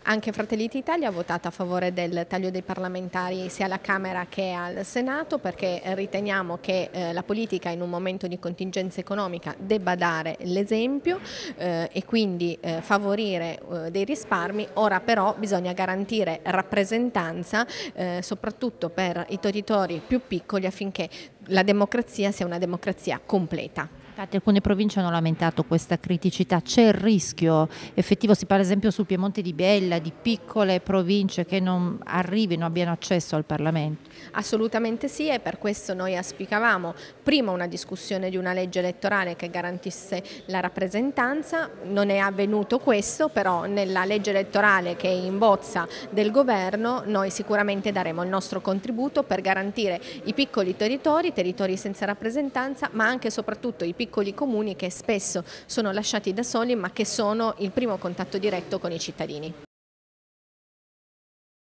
Anche Fratelli d'Italia ha votato a favore del taglio dei parlamentari sia alla Camera che al Senato, perché riteniamo che la politica in un momento di contingenza economica debba dare l'esempio e quindi favorire dei risparmi. Ora però bisogna garantire rappresentanza soprattutto per i territori più piccoli, affinché la democrazia sia una democrazia completa. Infatti alcune province hanno lamentato questa criticità, c'è il rischio effettivo, si parla ad esempio sul Piemonte di Biella, di piccole province che non arrivino, abbiano accesso al Parlamento? Assolutamente sì, e per questo noi auspicavamo prima una discussione di una legge elettorale che garantisse la rappresentanza. Non è avvenuto questo, però nella legge elettorale che è in bozza del governo noi sicuramente daremo il nostro contributo per garantire i piccoli territori senza rappresentanza, ma anche e soprattutto i piccoli comuni che spesso sono lasciati da soli, ma che sono il primo contatto diretto con i cittadini.